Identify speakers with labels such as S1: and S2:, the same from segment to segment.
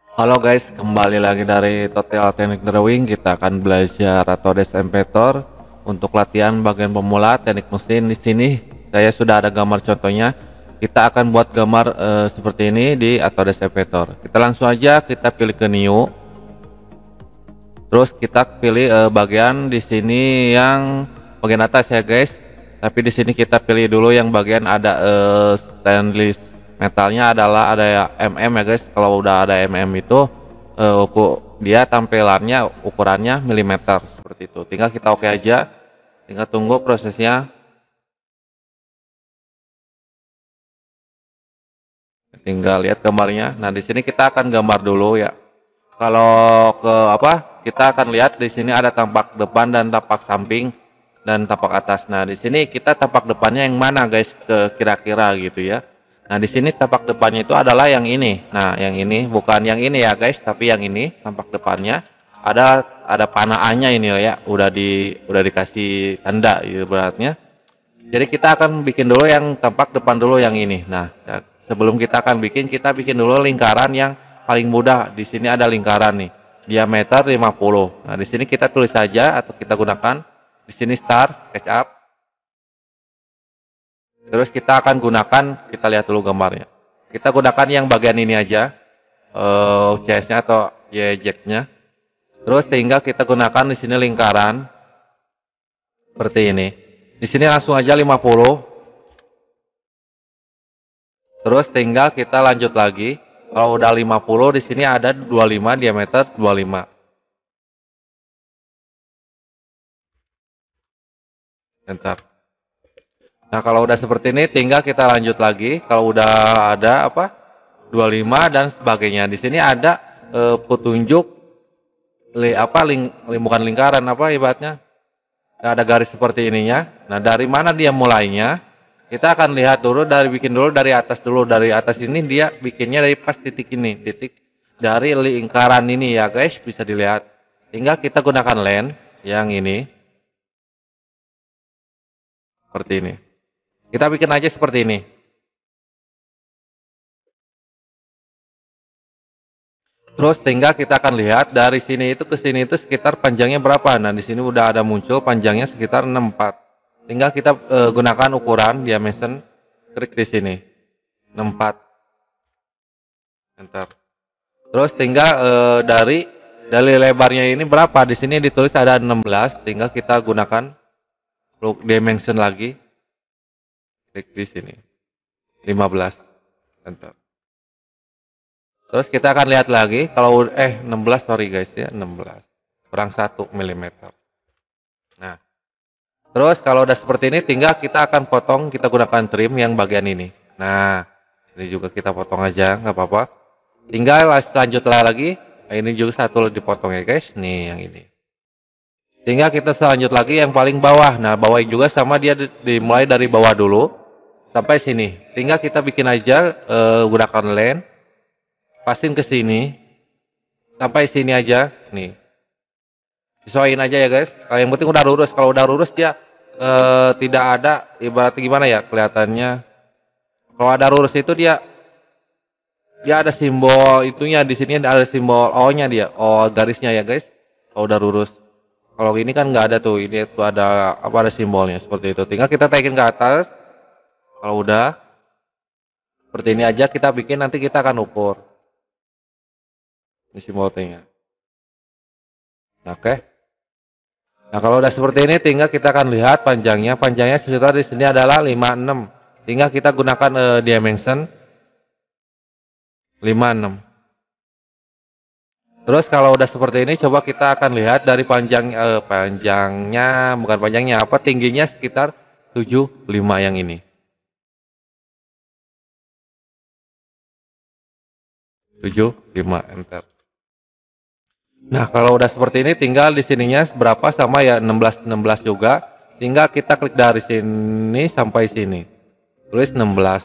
S1: Halo guys, kembali lagi dari Total Teknik Drawing. Kita akan belajar Autodesk Inventor untuk latihan bagian pemula teknik mesin. Di sini saya sudah ada gambar contohnya. Kita akan buat gambar seperti ini di Autodesk Inventor. Kita langsung aja kita pilih ke New. Terus kita pilih bagian di sini yang bagian atas ya guys. Tapi di sini kita pilih dulu yang bagian ada stainless metalnya adalah ada ya mm ya guys. Kalau udah ada itu dia tampilannya ukurannya milimeter seperti itu. Tinggal kita oke aja, tinggal tunggu prosesnya, tinggal lihat gambarnya. Nah di sini kita akan gambar dulu ya. Kalau ke apa, kita akan lihat di sini ada tampak depan dan tampak samping dan tampak atas. Nah di sini kita tampak depannya yang mana guys, ke kira-kira gitu ya. Nah, di sini tampak depannya itu adalah yang ini. Nah, yang ini bukan yang ini ya, guys, tapi yang ini tampak depannya ada panaannya ini ya. Udah dikasih tanda gitu beratnya. Jadi kita akan bikin dulu yang tampak depan dulu yang ini. Nah, sebelum kita akan bikin, kita bikin dulu lingkaran yang paling mudah. Di sini ada lingkaran nih, diameter 50. Nah, di sini kita tulis saja atau kita gunakan di sini start, SketchUp. Terus kita akan gunakan, kita lihat dulu gambarnya. Kita gunakan yang bagian ini aja, CS-nya atau Y-jack-nya. Terus tinggal kita gunakan di sini lingkaran seperti ini. Di sini langsung aja 50. Terus tinggal kita lanjut lagi. Kalau udah 50 di sini ada 25 diameter 25. Enter. Nah, kalau udah seperti ini tinggal kita lanjut lagi. Kalau udah ada apa? 25 dan sebagainya. Di sini ada petunjuk bukan lingkaran apa ibaratnya. Ada garis seperti ininya. Nah, dari mana dia mulainya? Kita akan lihat dulu bikin dulu dari atas dulu. Dari atas ini dia bikinnya dari pas titik ini, titik dari lingkaran ini ya guys, bisa dilihat. Tinggal kita gunakan lens yang ini seperti ini. Kita bikin aja seperti ini. Terus tinggal kita akan lihat dari sini itu ke sini itu sekitar panjangnya berapa. Nah, di sini udah ada muncul panjangnya sekitar 64. Tinggal kita gunakan ukuran dimension, klik di sini 64. Enter. Terus tinggal dari lebarnya ini berapa? Di sini ditulis ada 16. Tinggal kita gunakan dimension lagi. Klik di sini 15. Enter. Terus kita akan lihat lagi kalau 16, sorry guys ya, 16 kurang 1 mm. Nah, terus kalau udah seperti ini tinggal kita akan potong, kita gunakan trim yang bagian ini. Nah, ini juga kita potong aja, nggak apa-apa. Tinggal selanjutnya lagi, ini juga satu dipotong ya guys, nih yang ini. Tinggal kita selanjut lagi yang paling bawah. Nah, bawah juga sama, dia dimulai dari bawah dulu sampai sini. Tinggal kita bikin aja gunakan lens, pasin ke sini sampai sini aja, nih. Sesuaiin aja ya guys. Yang penting udah lurus. Kalau udah lurus dia tidak ada ibaratnya gimana ya kelihatannya. Kalau ada lurus itu dia ada simbol itunya, di sini ada simbol O-nya, dia O garisnya ya guys. Kalau udah lurus. Kalau ini kan nggak ada tuh, ini tuh ada apa, ada simbolnya seperti itu. Tinggal kita taikin ke atas. Kalau udah seperti ini aja kita bikin, nanti kita akan ukur. Ini simbol T-nya. Oke. Nah, kalau udah seperti ini tinggal kita akan lihat panjangnya. Panjangnya sekitar di sini adalah 56. Tinggal kita gunakan dimension 56. Terus kalau udah seperti ini coba kita akan lihat dari panjangnya, bukan panjangnya apa, tingginya sekitar 75 yang ini. 75, enter. Nah, kalau udah seperti ini tinggal di sininya berapa, sama ya 16 juga. Tinggal kita klik dari sini sampai sini. Tulis 16.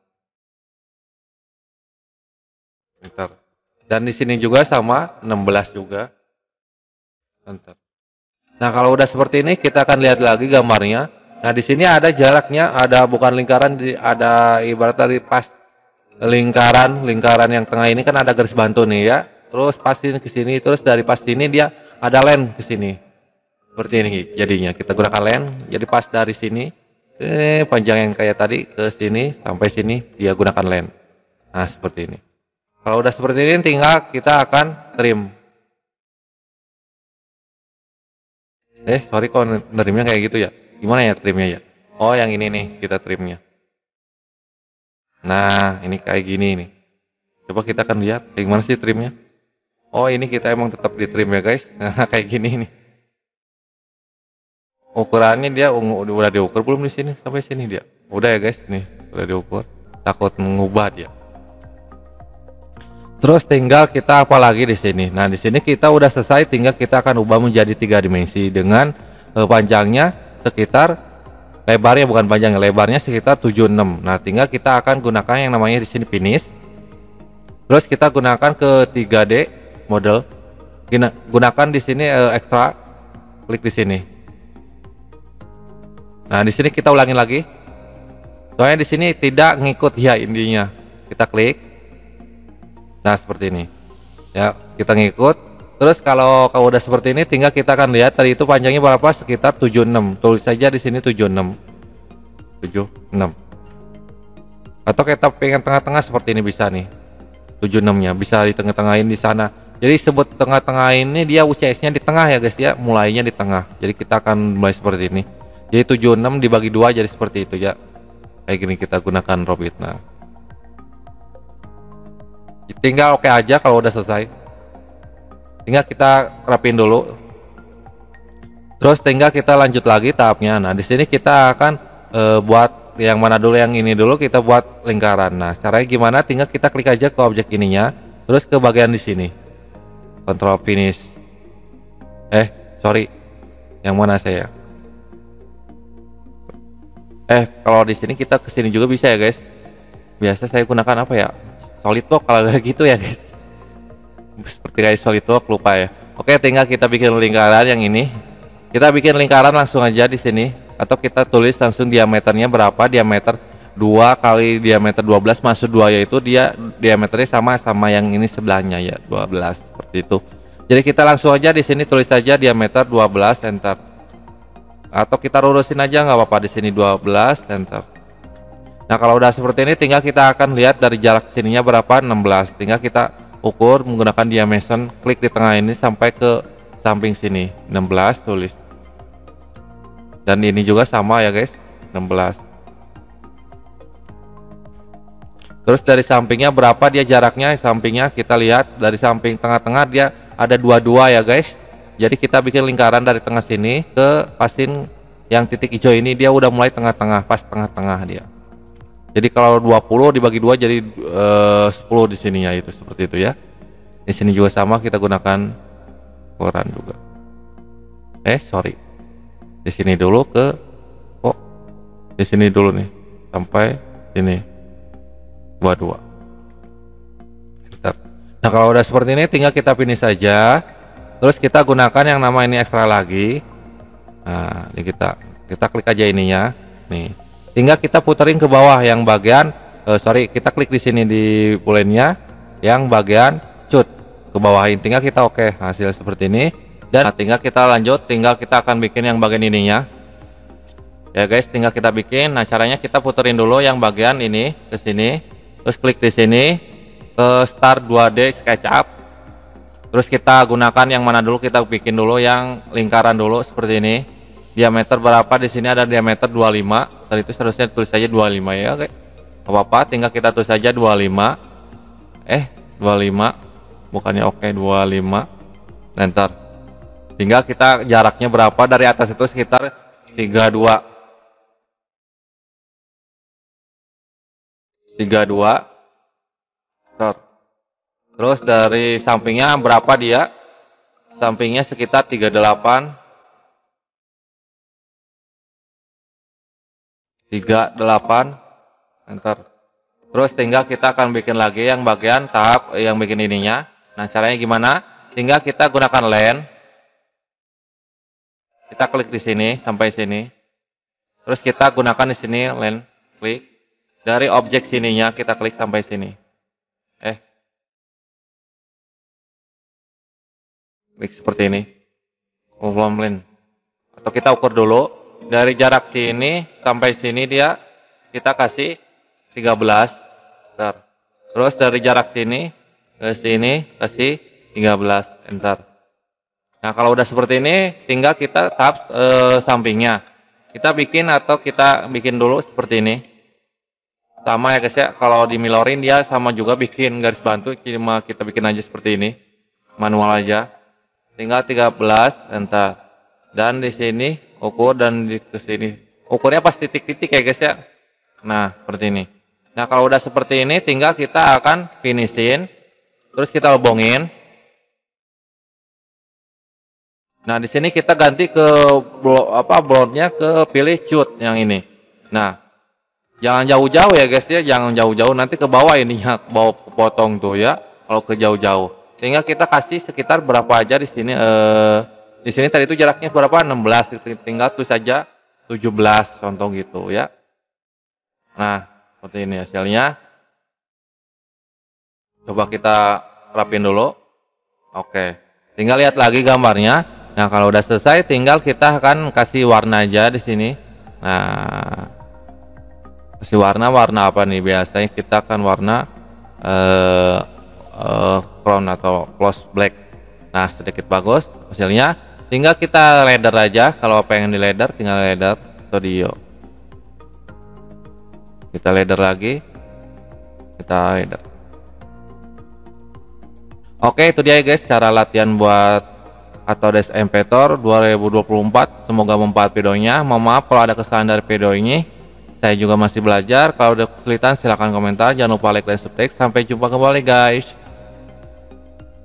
S1: Enter. Dan di sini juga sama 16 juga. Enter. Nah, kalau udah seperti ini kita akan lihat lagi gambarnya. Nah, di sini ada jaraknya, ada bukan lingkaran, ada ibarat dari pas lingkaran yang tengah ini kan ada garis bantu nih ya. terus pasin ke sini, terus dari pas sini dia ada len ke sini. Seperti ini jadinya. Kita gunakan len, jadi pas dari sini panjang yang kayak tadi ke sini sampai sini dia gunakan len. Nah, seperti ini. Kalau udah seperti ini tinggal kita akan trim. Sorry kok nerimnya kayak gitu ya. Gimana ya trimnya ya? Oh, yang ini nih kita trimnya. Nah, ini kayak gini nih. Coba kita akan lihat kayak gimana sih trimnya. Oh, ini kita emang tetap di trim ya guys. Nah, kayak gini nih. Ukurannya dia udah diukur belum di sini sampai sini dia. Udah ya guys, nih udah diukur. Takut mengubah dia. Terus tinggal kita apa lagi di sini. Nah, di sini kita udah selesai, tinggal kita akan ubah menjadi 3 dimensi dengan panjangnya sekitar lebarnya bukan panjangnya, lebarnya sekitar 76. Nah, tinggal kita akan gunakan yang namanya di sini finish. Terus kita gunakan ke 3D model. Gunakan di sini extra, klik di sini. Nah, di sini kita ulangin lagi. Soalnya di sini tidak ngikut ya intinya. Kita klik. Nah, seperti ini. Ya, kita ngikut. Terus kalau udah seperti ini tinggal kita akan lihat tadi itu panjangnya berapa, sekitar 76. Tulis saja di sini 76. 76. Atau kita pengen tengah-tengah seperti ini bisa nih. 76-nya bisa di tengah-tengahin di sana. Jadi sebut tengah-tengah ini dia UCS-nya di tengah ya guys ya, mulainya di tengah. Jadi kita akan mulai seperti ini. Jadi 76 dibagi 2 jadi seperti itu ya. Kayak gini kita gunakan robit. Nah, tinggal oke aja kalau udah selesai. Tinggal kita rapin dulu. Terus tinggal kita lanjut lagi tahapnya. Nah, di sini kita akan buat yang mana dulu, yang ini dulu kita buat lingkaran. Nah, caranya gimana? Tinggal kita klik aja ke objek ininya, terus ke bagian di sini. Control finish. Sorry. Yang mana saya? Kalau di sini kita ke sini juga bisa ya, guys. Biasa saya gunakan apa ya? SolidWorks kalau gitu ya, guys. Seperti kayak SolidWorks lupa ya. Oke, tinggal kita bikin lingkaran yang ini. Kita bikin lingkaran langsung aja di sini, atau kita tulis langsung diameternya berapa. Diameter 2 kali diameter 12 masuk 2, yaitu dia diameternya sama yang ini sebelahnya ya, 12 seperti itu. Jadi kita langsung aja di sini tulis saja diameter 12, enter. Atau kita lurusin aja nggak apa-apa, di sini 12, enter. Nah, kalau udah seperti ini tinggal kita akan lihat dari jarak sininya berapa, 16. Tinggal kita ukur menggunakan dimension, klik di tengah ini sampai ke samping sini 16 tulis. Dan ini juga sama ya guys, 16. Terus dari sampingnya berapa dia jaraknya, sampingnya kita lihat dari samping tengah-tengah dia ada 22 ya guys. Jadi kita bikin lingkaran dari tengah sini ke pasin yang titik hijau ini, dia udah mulai tengah-tengah, pas tengah-tengah dia. Jadi kalau 20 dibagi 2 jadi 10 di sininya, itu seperti itu ya. Di sini juga sama, kita gunakan ukuran juga. Sorry. Di sini dulu di sini dulu nih sampai sini 22. Nah, kalau udah seperti ini tinggal kita finish saja. Terus kita gunakan yang nama ini ekstra lagi. Nah, ini kita klik aja ininya nih. Tinggal kita puterin ke bawah yang bagian kita klik di sini di bulannya yang bagian cut ke bawahin. Tinggal kita oke, hasil seperti ini. Dan tinggal kita lanjut, tinggal kita akan bikin yang bagian ininya. Ya guys, tinggal kita bikin. Nah, caranya kita puterin dulu yang bagian ini ke sini. Terus klik di sini ke start 2D SketchUp. Terus kita gunakan yang mana dulu, kita bikin dulu yang lingkaran dulu seperti ini. Diameter berapa, di sini ada diameter 25. Tadi itu seharusnya tulis saja 25 ya, oke. Apa-apa, tinggal kita tulis saja 25. 25. Bukannya oke, 25. Enter. Tinggal kita jaraknya berapa dari atas itu sekitar 32. 32. Terus dari sampingnya berapa dia? Sampingnya sekitar 38. 38. Enter. Terus tinggal kita akan bikin lagi yang bagian tahap yang bikin ininya. Nah, caranya gimana? Tinggal kita gunakan len. Kita klik di sini sampai sini. Terus kita gunakan di sini len, klik. Dari objek sininya kita klik sampai sini. Klik seperti ini. Pelan. Atau kita ukur dulu dari jarak sini sampai sini dia kita kasih 13. Enter. Terus dari jarak sini ke sini kasih 13. Enter. Nah, kalau udah seperti ini tinggal kita tap sampingnya. Kita bikin dulu seperti ini. Sama ya guys ya, kalau di Milorin dia sama juga bikin garis bantu, cuma kita bikin aja seperti ini. Manual aja. Tinggal 13, enter. Dan di sini ukur dan di sini. Ukurnya pas titik-titik ya guys ya. Nah, seperti ini. Nah, kalau udah seperti ini tinggal kita akan finishin. Terus kita hubungin. Nah, di sini kita ganti ke blondnya ke pilih cut yang ini. Nah, jangan jauh-jauh ya guys ya, jangan jauh-jauh nanti ke bawah ininya, bawah potong tuh ya. Kalau ke jauh-jauh. Sehingga kita kasih sekitar berapa aja di sini di sini tadi itu jaraknya berapa? 16. Tinggal tulis saja 17 contoh gitu ya. Nah, seperti ini hasilnya. Coba kita rapin dulu. Oke. Tinggal lihat lagi gambarnya. Nah, kalau udah selesai tinggal kita akan kasih warna aja di sini. Nah, kasih warna apa nih? Biasanya kita akan warna crown atau close black. Nah, sedikit bagus hasilnya. Tinggal kita ladder aja. Kalau pengen di ladder tinggal ladder studio. Kita ladder lagi. Kita ladder. Oke, itu dia guys cara latihan buat Autodesk Inventor 2024. Semoga membantu videonya. Mohon maaf kalau ada kesalahan dari video ini. Saya juga masih belajar. Kalau ada kesulitan silahkan komentar. Jangan lupa like dan subscribe. Sampai jumpa kembali guys.